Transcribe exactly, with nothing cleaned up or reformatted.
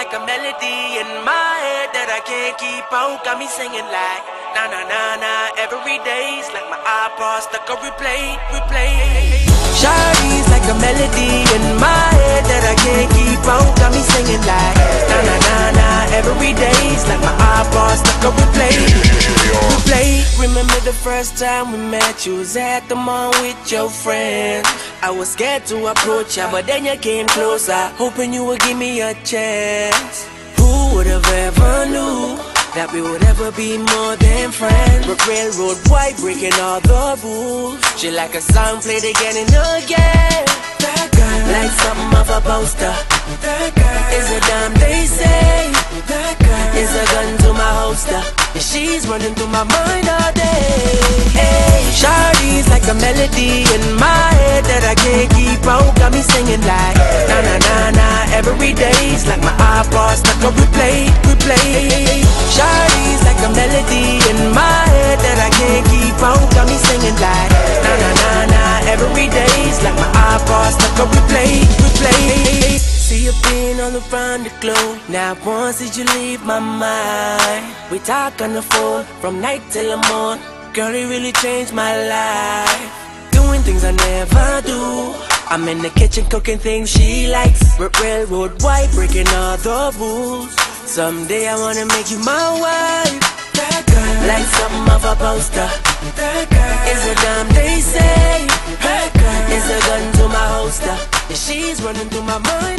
like a melody in my head that I can't keep out. Got me singing like na na na na every day's like my iPod stuck on replay, replay. Shawty's like a melody in my head that I can't keep out. Got me singing like na na na na every day's like my iPod stuck on replay, replay. Remember the first time we met? You was at the mall with your friends. I was scared to approach ya, but then you came closer, hoping you would give me a chance. Who would have ever knew that we would ever be more than friends? But railroad white breaking all the rules. She like a song played again and again. That girl, like something off a poster. That girl is a dime, they say. That girl is a gun to my holster. And she's running through my mind all day. Hey, Shawty's like a melody in my head that I can't keep out. Got me singing like na na na na every day's like my iPod stuck on replay, replay. Shawty's like a melody in my head that I can't keep out. Got me singing like na na na na every day's like my iPod stuck on replay, replay. See you being all around the globe. Now once did you leave my mind? We talk on the phone from night till the morn. Girl, it really changed my life. Doing things I never do. I'm in the kitchen cooking things she likes. Railroad white breaking all the rules. Someday I wanna make you my wife. That girl, like something off a poster. That girl is a dime, they say. That girl is a gun to my holster. And she's running through my mind.